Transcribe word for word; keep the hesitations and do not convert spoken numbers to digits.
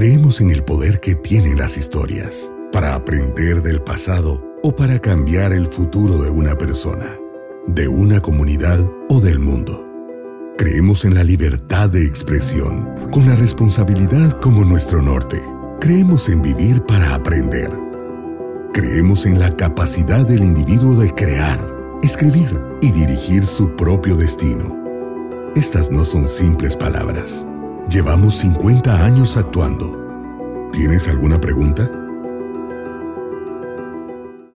Creemos en el poder que tienen las historias para aprender del pasado o para cambiar el futuro de una persona, de una comunidad o del mundo. Creemos en la libertad de expresión, con la responsabilidad como nuestro norte. Creemos en vivir para aprender. Creemos en la capacidad del individuo de crear, escribir y dirigir su propio destino. Estas no son simples palabras. Llevamos cincuenta años actuando. ¿Tienes alguna pregunta?